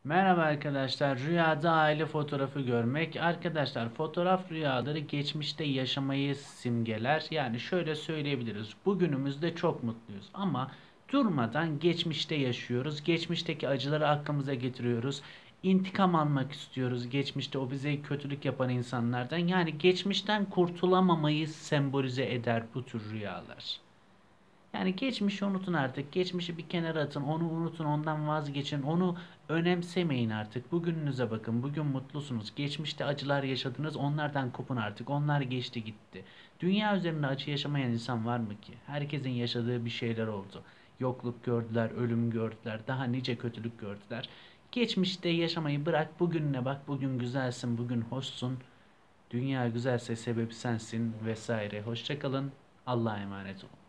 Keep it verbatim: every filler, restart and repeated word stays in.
Merhaba arkadaşlar. Rüyada aile fotoğrafı görmek. Arkadaşlar fotoğraf rüyaları geçmişte yaşamayı simgeler. Yani şöyle söyleyebiliriz. Bugünümüzde çok mutluyuz ama durmadan geçmişte yaşıyoruz. Geçmişteki acıları aklımıza getiriyoruz. İntikam almak istiyoruz. Geçmişte o bize kötülük yapan insanlardan. Yani geçmişten kurtulamamayı sembolize eder bu tür rüyalar. Yani geçmişi unutun artık. Geçmişi bir kenara atın. Onu unutun. Ondan vazgeçin. Onu önemsemeyin artık. Bugününüze bakın. Bugün mutlusunuz. Geçmişte acılar yaşadınız. Onlardan kopun artık. Onlar geçti gitti. Dünya üzerinde acı yaşamayan insan var mı ki? Herkesin yaşadığı bir şeyler oldu. Yokluk gördüler, ölüm gördüler, daha nice kötülük gördüler. Geçmişte yaşamayı bırak. Bugününe bak. Bugün güzelsin. Bugün hoşsun. Dünya güzelse sebebi sensin vesaire. Hoşça kalın. Allah'a emanet olun.